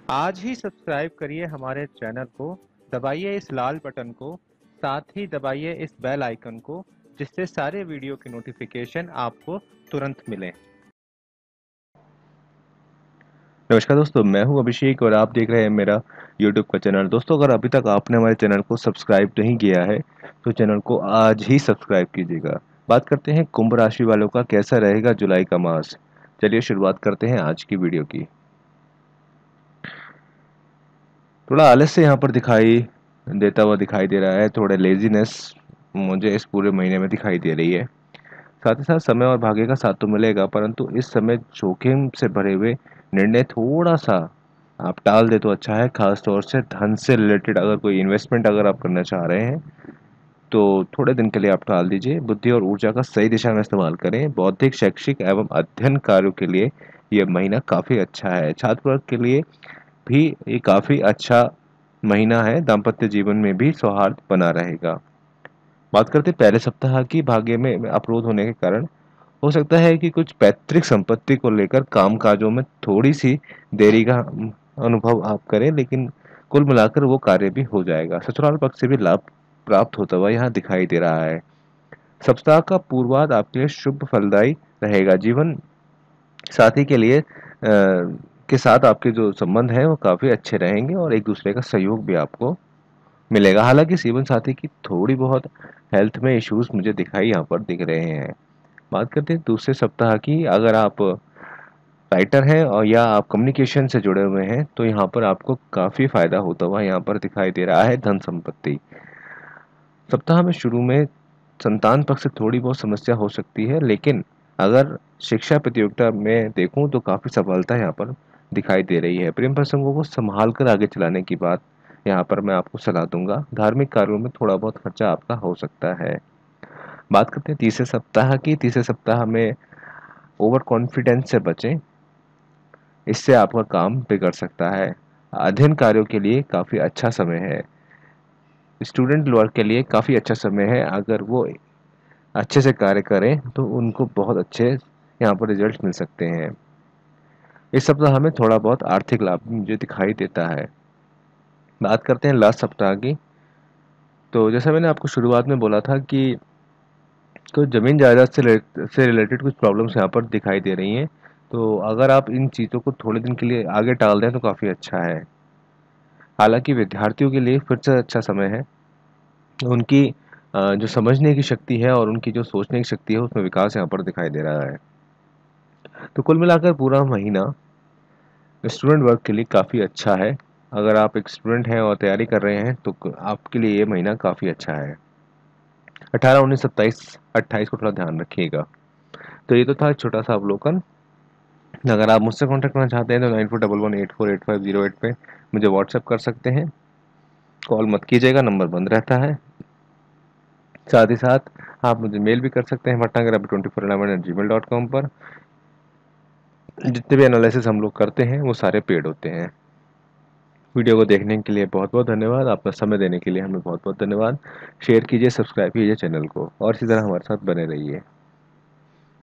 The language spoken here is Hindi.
आज ही सब्सक्राइब करिए हमारे चैनल को, दबाइए इस लाल बटन को, साथ ही दबाइए इस बेल आइकन को, जिससे सारे वीडियो की नोटिफिकेशन आपको तुरंत मिले। नमस्कार दोस्तों, मैं हूं अभिषेक और आप देख रहे हैं मेरा यूट्यूब का चैनल। दोस्तों, अगर अभी तक आपने हमारे चैनल को सब्सक्राइब नहीं किया है तो चैनल को आज ही सब्सक्राइब कीजिएगा। बात करते हैं कुंभ राशि वालों का कैसा रहेगा जुलाई का मास। चलिए शुरुआत करते हैं आज की वीडियो की। थोड़ा आलस्य यहाँ पर दिखाई देता हुआ दिखाई दे रहा है, थोड़ा लेजीनेस मुझे इस पूरे महीने में दिखाई दे रही है। साथ ही साथ समय और भाग्य का साथ तो मिलेगा, परंतु इस समय जोखिम से भरे हुए निर्णय थोड़ा सा आप टाल दे तो अच्छा है। खास तौर से धन से रिलेटेड अगर कोई इन्वेस्टमेंट अगर आप करना चाह रहे हैं तो थोड़े दिन के लिए आप टाल दीजिए। बुद्धि और ऊर्जा का सही दिशा में इस्तेमाल करें। बौद्धिक, शैक्षिक एवं अध्ययन कार्यों के लिए यह महीना काफ़ी अच्छा है। छात्र वर्ग के लिए भी ये काफ़ी अच्छा महीना है। दाम्पत्य जीवन में भी सौहार्द बना रहेगा। बात करते हैं पहले सप्ताह की। भाग्य में अवरोध होने के कारण हो सकता है कि कुछ पैतृक संपत्ति को लेकर कामकाजों में थोड़ी सी देरी का अनुभव आप करें, लेकिन कुल मिलाकर वो कार्य भी हो जाएगा। ससुराल पक्ष से भी लाभ प्राप्त होता हुआ यहाँ दिखाई दे रहा है। सप्ताह का पूर्वार्ध आपके लिए शुभ फलदायी रहेगा। जीवन साथी के लिए के साथ आपके जो संबंध हैं वो काफ़ी अच्छे रहेंगे और एक दूसरे का सहयोग भी आपको मिलेगा। हालांकि जीवन साथी की थोड़ी बहुत हेल्थ में इश्यूज मुझे दिखाई यहाँ पर दिख रहे हैं। बात करते हैं दूसरे सप्ताह की। अगर आप राइटर हैं और या आप कम्युनिकेशन से जुड़े हुए हैं तो यहाँ पर आपको काफ़ी फायदा होता हुआ यहाँ पर दिखाई दे रहा है। धन संपत्ति सप्ताह में शुरू में संतान पक्ष से थोड़ी बहुत समस्या हो सकती है, लेकिन अगर शिक्षा प्रतियोगिता में देखूं तो काफ़ी सफलता यहाँ पर दिखाई दे रही है। प्रेम प्रसंगों को संभाल कर आगे चलाने की बात यहाँ पर मैं आपको सलाह दूंगा। धार्मिक कार्यों में थोड़ा बहुत खर्चा आपका हो सकता है। बात करते हैं तीसरे सप्ताह की। तीसरे सप्ताह में ओवर कॉन्फिडेंस से बचें, इससे आपका काम बिगड़ सकता है। अध्ययन कार्यों के लिए काफ़ी अच्छा समय है। स्टूडेंट वर्ग के लिए काफ़ी अच्छा समय है। अगर वो अच्छे से कार्य करें तो उनको बहुत अच्छे यहाँ पर रिजल्ट मिल सकते हैं। इस सप्ताह हमें थोड़ा बहुत आर्थिक लाभ भी मुझे दिखाई देता है। बात करते हैं लास्ट सप्ताह की। तो जैसा मैंने आपको शुरुआत में बोला था कि कुछ ज़मीन जायदाद से रिलेटेड कुछ प्रॉब्लम्स यहाँ पर दिखाई दे रही हैं। तो अगर आप इन चीज़ों को थोड़े दिन के लिए आगे टाल दें तो काफ़ी अच्छा है। हालांकि विद्यार्थियों के लिए फिर से अच्छा समय है। उनकी जो समझने की शक्ति है और उनकी जो सोचने की शक्ति है उसमें विकास यहाँ पर दिखाई दे रहा है। तो कुल मिलाकर पूरा महीना स्टूडेंट वर्क के लिए काफ़ी अच्छा है। अगर आप एक स्टूडेंट हैं और तैयारी कर रहे हैं तो आपके लिए ये महीना काफ़ी अच्छा है। 18, 19, 27, 28 को थोड़ा ध्यान रखिएगा। तो ये तो था एक छोटा सा अवलोकन। अगर आप मुझसे कांटेक्ट करना चाहते हैं तो 9411848508 पे मुझे व्हाट्सएप कर सकते हैं। कॉल मत कीजिएगा, नंबर बंद रहता है। साथ ही साथ आप मुझे मेल भी कर सकते हैं patnagar2411@gmail.com पर। जितने भी एनालिसिस हम लोग करते हैं वो सारे पेड होते हैं। वीडियो को देखने के लिए बहुत बहुत धन्यवाद। आपका समय देने के लिए हमें बहुत बहुत धन्यवाद। शेयर कीजिए, सब्सक्राइब कीजिए चैनल को और इसी तरह हमारे साथ बने रहिए।